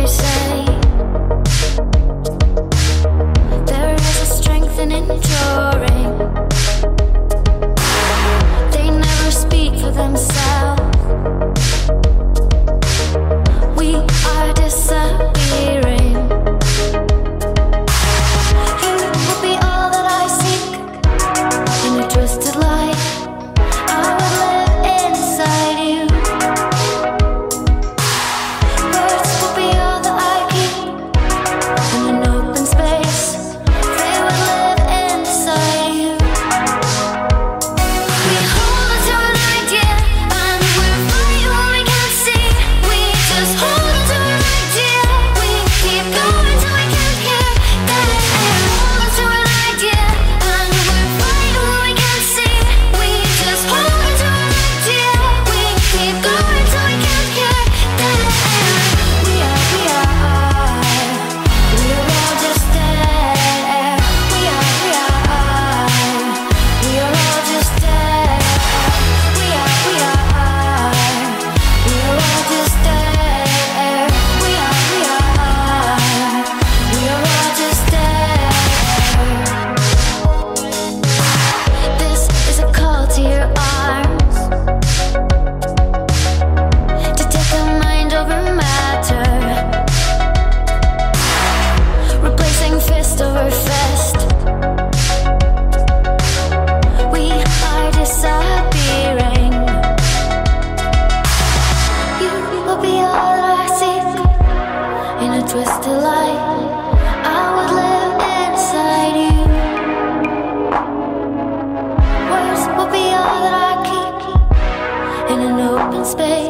say. There is a strength in enduring. They never speak for themselves. We are disappearing. You will be all that I seek in a twisted light. I would live inside you. Words will be all that I keep in an open space. They would live inside you. We hold on to an idea and we're fighting when we can't see. We just hold on to an idea. We keep going till we can't hear that air. Hold on to an idea and we're fighting when we can't see. We just hold on to an idea. We keep going till we can't hear that air. We are all just dead air. We are all just dead. We are all just dead air. We are all just dead air. This is a call to your arms, to take a mind over matter, replacing fist over fist. We are disappearing. You will be all that I seek in a twisted light. I would live inside you. Words will be all that I keep in an open space.